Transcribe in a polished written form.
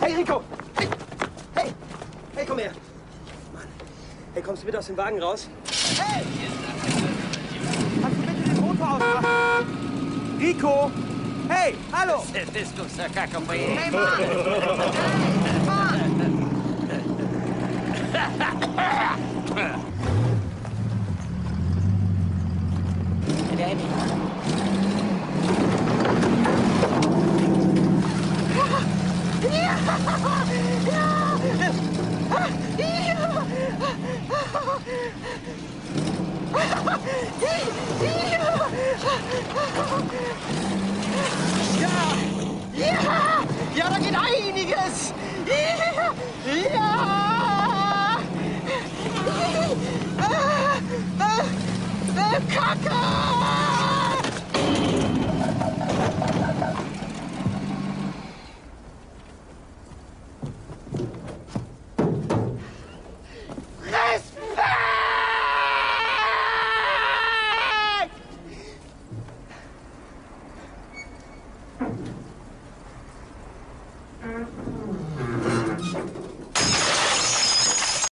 Hey, Rico! Hey! Hey! Hey, komm her! Mann. Hey, kommst du bitte aus dem Wagen raus? Hey! Kannst du bitte den Motor ausmachen? Rico! Hey, hallo! Hey, Ja, da geht einiges! Kacke!